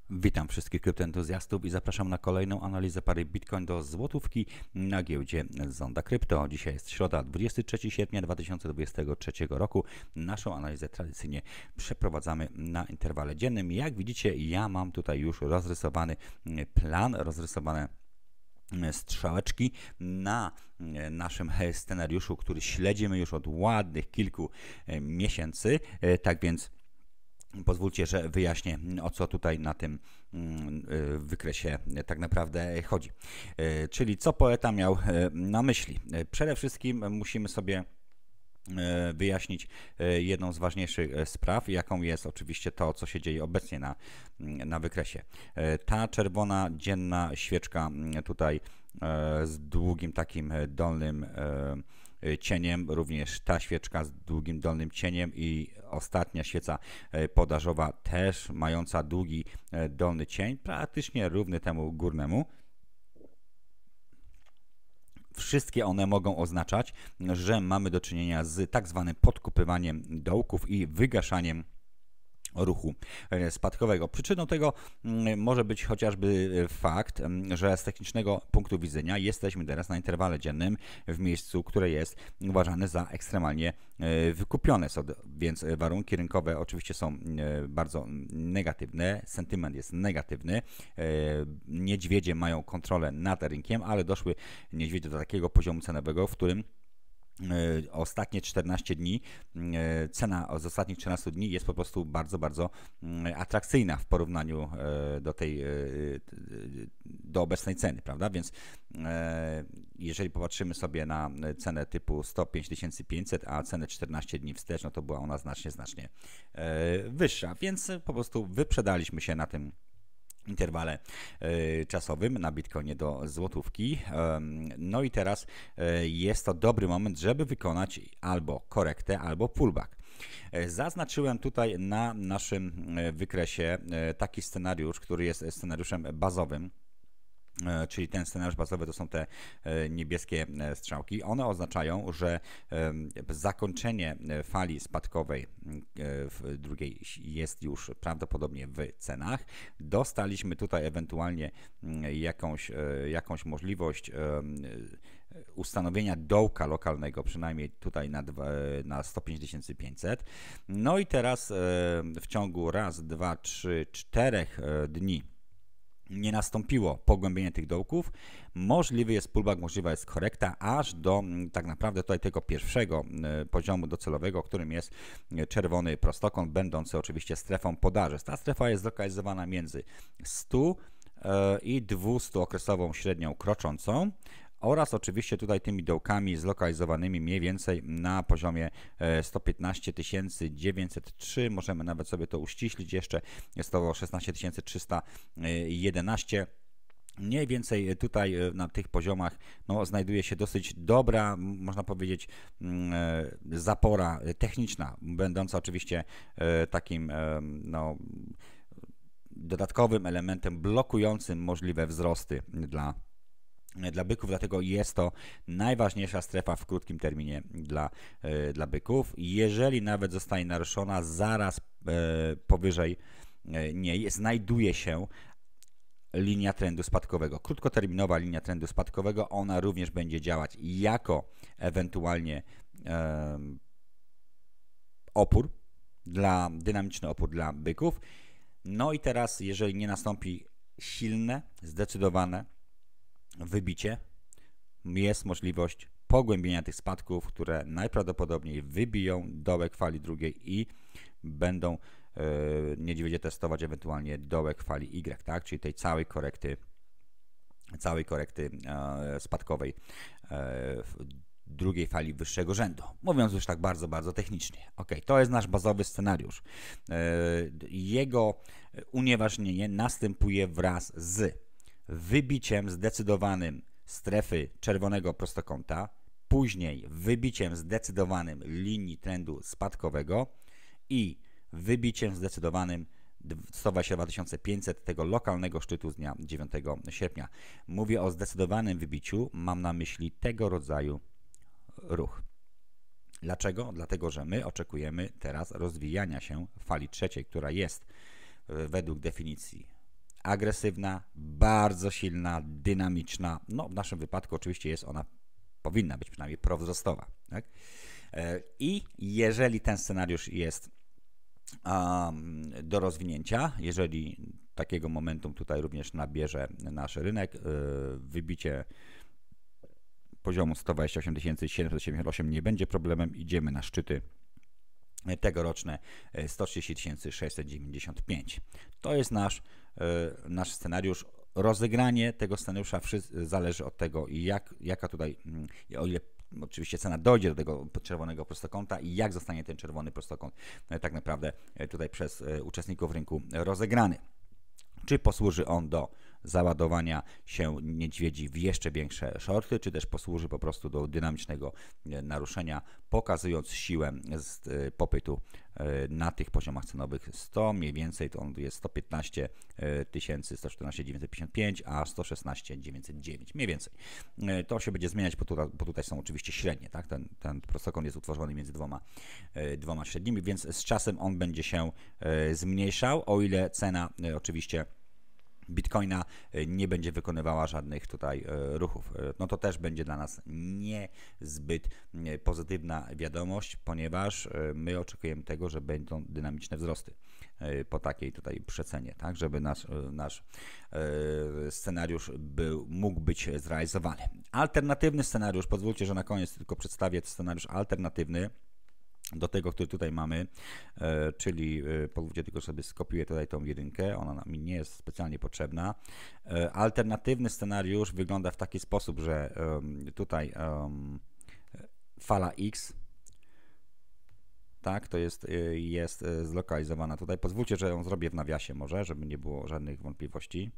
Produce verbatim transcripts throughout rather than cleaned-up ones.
Witam wszystkich kryptoentuzjastów i zapraszam na kolejną analizę pary Bitcoin do złotówki na giełdzie Zonda Krypto. Dzisiaj jest środa, dwudziestego trzeciego sierpnia dwa tysiące dwudziestego trzeciego roku. Naszą analizę tradycyjnie przeprowadzamy na interwale dziennym. Jak widzicie, ja mam tutaj już rozrysowany plan, rozrysowane strzałeczki na naszym scenariuszu, który śledzimy już od ładnych kilku miesięcy. Tak więc pozwólcie, że wyjaśnię, o co tutaj na tym wykresie tak naprawdę chodzi. Czyli co poeta miał na myśli? Przede wszystkim musimy sobie wyjaśnić jedną z ważniejszych spraw, jaką jest oczywiście to, co się dzieje obecnie na, na wykresie. Ta czerwona dzienna świeczka tutaj z długim takim dolnym cieniem, również ta świeczka z długim dolnym cieniem i ostatnia świeca podażowa też mająca długi dolny cień, praktycznie równy temu górnemu. Wszystkie one mogą oznaczać, że mamy do czynienia z tak zwanym podkupywaniem dołków i wygaszaniem ruchu spadkowego. Przyczyną tego może być chociażby fakt, że z technicznego punktu widzenia jesteśmy teraz na interwale dziennym w miejscu, które jest uważane za ekstremalnie wykupione, więc warunki rynkowe oczywiście są bardzo negatywne, sentyment jest negatywny, niedźwiedzie mają kontrolę nad rynkiem, ale doszły niedźwiedzie do takiego poziomu cenowego, w którym ostatnie czternaście dni, cena z ostatnich czternastu dni jest po prostu bardzo, bardzo atrakcyjna w porównaniu do tej, do obecnej ceny, prawda? Więc jeżeli popatrzymy sobie na cenę typu sto pięć tysięcy pięćset, a cenę czternaście dni wstecz, no to była ona znacznie, znacznie wyższa, więc po prostu wyprzedaliśmy się na tym interwale y, czasowym na Bitcoinie do złotówki. Um, no i teraz y, jest to dobry moment, żeby wykonać albo korektę, albo pullback. Y, zaznaczyłem tutaj na naszym y, wykresie y, taki scenariusz, który jest scenariuszem bazowym. Czyli ten scenariusz bazowy to są te niebieskie strzałki. One oznaczają, że zakończenie fali spadkowej w drugiej jest już prawdopodobnie w cenach. Dostaliśmy tutaj ewentualnie jakąś, jakąś możliwość ustanowienia dołka lokalnego, przynajmniej tutaj na, na sto pięć tysięcy pięćset. No i teraz w ciągu raz, dwa, trzy, czterech dni nie nastąpiło pogłębienie tych dołków, możliwy jest pullback, możliwa jest korekta aż do tak naprawdę tutaj tego pierwszego poziomu docelowego, którym jest czerwony prostokąt, będący oczywiście strefą podaży. Ta strefa jest zlokalizowana między stu i dwustu okresową średnią kroczącą oraz oczywiście tutaj tymi dołkami zlokalizowanymi mniej więcej na poziomie sto piętnaście tysięcy dziewięćset trzy, możemy nawet sobie to uściślić jeszcze, jest to szesnaście tysięcy trzysta jedenaście. Mniej więcej tutaj na tych poziomach no, znajduje się dosyć dobra, można powiedzieć, zapora techniczna, będąca oczywiście takim no, dodatkowym elementem blokującym możliwe wzrosty dla Dla byków, dlatego jest to najważniejsza strefa w krótkim terminie dla, dla byków. Jeżeli nawet zostanie naruszona, zaraz powyżej niej znajduje się linia trendu spadkowego. Krótkoterminowa linia trendu spadkowego, ona również będzie działać jako ewentualnie opór, dla, dynamiczny opór dla byków. No i teraz, jeżeli nie nastąpi silne, zdecydowane wybicie, jest możliwość pogłębienia tych spadków, które najprawdopodobniej wybiją dołek fali drugiej i będą e, niedźwiedzie testować ewentualnie dołek fali Y, tak? Czyli tej całej korekty, całej korekty e, spadkowej e, drugiej fali wyższego rzędu. Mówiąc już tak bardzo, bardzo technicznie. Ok, to jest nasz bazowy scenariusz. E, jego unieważnienie następuje wraz z wybiciem zdecydowanym strefy czerwonego prostokąta, później wybiciem zdecydowanym linii trendu spadkowego i wybiciem zdecydowanym sto dwadzieścia dwa tysiące pięćset tego lokalnego szczytu z dnia dziewiątego sierpnia. Mówię o zdecydowanym wybiciu, mam na myśli tego rodzaju ruch. Dlaczego? Dlatego, że my oczekujemy teraz rozwijania się fali trzeciej, która jest według definicji agresywna, bardzo silna, dynamiczna. No w naszym wypadku oczywiście jest ona, powinna być przynajmniej prowzrostowa. Tak? I jeżeli ten scenariusz jest um, do rozwinięcia, jeżeli takiego momentum tutaj również nabierze nasz rynek, wybicie poziomu sto dwadzieścia osiem tysięcy siedemset siedemdziesiąt osiem nie będzie problemem, idziemy na szczyty tegoroczne sto trzydzieści tysięcy sześćset dziewięćdziesiąt pięć. To jest nasz, nasz scenariusz. Rozegranie tego scenariusza zależy od tego, jak, jaka tutaj, o ile oczywiście cena dojdzie do tego czerwonego prostokąta i jak zostanie ten czerwony prostokąt tak naprawdę tutaj przez uczestników rynku rozegrany. Czy posłuży on do załadowania się niedźwiedzi w jeszcze większe shorty, czy też posłuży po prostu do dynamicznego naruszenia, pokazując siłę z popytu na tych poziomach cenowych sto, mniej więcej to on jest sto piętnaście tysięcy, sto czternaście tysięcy dziewięćset pięćdziesiąt pięć, a sto szesnaście tysięcy dziewięćset dziewięć, mniej więcej. To się będzie zmieniać, bo tutaj, bo tutaj są oczywiście średnie, tak? Ten, ten prostokąt jest utworzony między dwoma, dwoma średnimi, więc z czasem on będzie się zmniejszał, o ile cena oczywiście Bitcoina nie będzie wykonywała żadnych tutaj ruchów. No to też będzie dla nas niezbyt pozytywna wiadomość, ponieważ my oczekujemy tego, że będą dynamiczne wzrosty po takiej tutaj przecenie, tak, żeby nasz, nasz scenariusz był, mógł być zrealizowany. Alternatywny scenariusz, pozwólcie, że na koniec tylko przedstawię scenariusz alternatywny do tego, który tutaj mamy, e, czyli e, pozwólcie tylko sobie skopiuję tutaj tą jedynkę, ona mi nie jest specjalnie potrzebna. E, alternatywny scenariusz wygląda w taki sposób, że e, tutaj e, fala X, tak, to jest, e, jest zlokalizowana tutaj. Pozwólcie, że ją zrobię w nawiasie może, żeby nie było żadnych wątpliwości.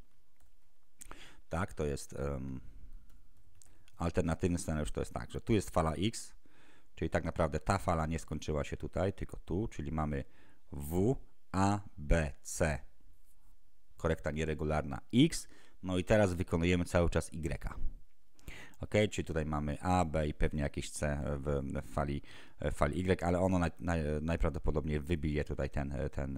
Tak, to jest e, alternatywny scenariusz, to jest tak, że tu jest fala X, czyli tak naprawdę ta fala nie skończyła się tutaj, tylko tu, czyli mamy W, A, B, C, korekta nieregularna X, no i teraz wykonujemy cały czas Y. Ok, czyli tutaj mamy A, B i pewnie jakieś C w fali, w fali Y, ale ono naj, naj, najprawdopodobniej wybije tutaj ten, ten,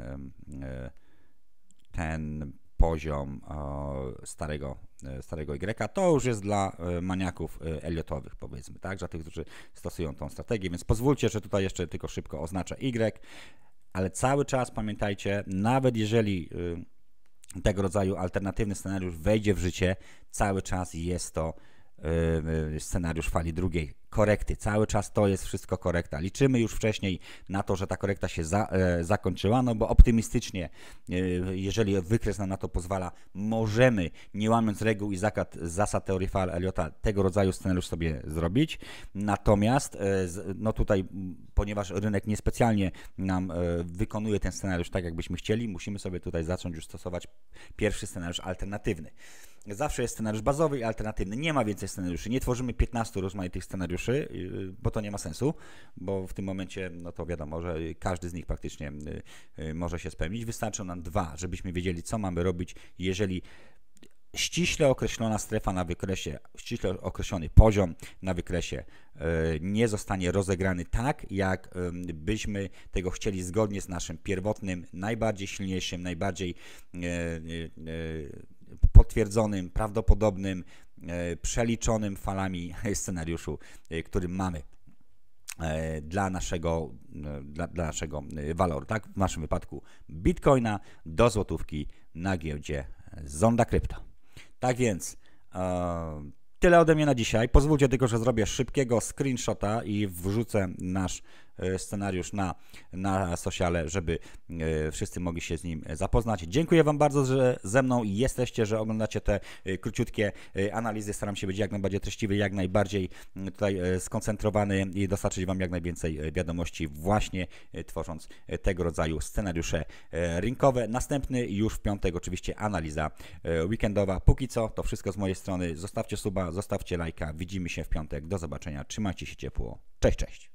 ten poziom starego, starego Y. To już jest dla maniaków Elliotowych, powiedzmy, tak, dla tych, którzy stosują tą strategię, więc pozwólcie, że tutaj jeszcze tylko szybko oznaczę Y, ale cały czas pamiętajcie, nawet jeżeli tego rodzaju alternatywny scenariusz wejdzie w życie, cały czas jest to scenariusz fali drugiej korekty. Cały czas to jest wszystko korekta. Liczymy już wcześniej na to, że ta korekta się za, e, zakończyła, no bo optymistycznie, e, jeżeli wykres nam na to pozwala, możemy, nie łamiąc reguł i zakad, zasad teorii fal Elliota, tego rodzaju scenariusz sobie zrobić. Natomiast, e, no tutaj, ponieważ rynek niespecjalnie nam e, wykonuje ten scenariusz tak, jakbyśmy chcieli, musimy sobie tutaj zacząć już stosować pierwszy scenariusz alternatywny. Zawsze jest scenariusz bazowy i alternatywny. Nie ma więcej scenariuszy. Nie tworzymy piętnastu rozmaitych scenariuszy, bo to nie ma sensu, bo w tym momencie, no to wiadomo, że każdy z nich praktycznie może się spełnić. Wystarczą nam dwa, żebyśmy wiedzieli, co mamy robić, jeżeli ściśle określona strefa na wykresie, ściśle określony poziom na wykresie nie zostanie rozegrany tak, jak byśmy tego chcieli zgodnie z naszym pierwotnym, najbardziej silniejszym, najbardziej potwierdzonym, prawdopodobnym, przeliczonym falami scenariuszu, który mamy dla naszego, dla, dla naszego waloru, tak? W naszym wypadku Bitcoina do złotówki na giełdzie Zonda Krypto. Tak więc e, tyle ode mnie na dzisiaj. Pozwólcie tylko, że zrobię szybkiego screenshota i wrzucę nasz scenariusz na, na sociale, żeby wszyscy mogli się z nim zapoznać. Dziękuję Wam bardzo, że ze mną jesteście, że oglądacie te króciutkie analizy. Staram się być jak najbardziej treściwy, jak najbardziej tutaj skoncentrowany i dostarczyć Wam jak najwięcej wiadomości, właśnie tworząc tego rodzaju scenariusze rynkowe. Następny już w piątek oczywiście analiza weekendowa. Póki co to wszystko z mojej strony. Zostawcie suba, zostawcie lajka. Widzimy się w piątek. Do zobaczenia. Trzymajcie się ciepło. Cześć, cześć.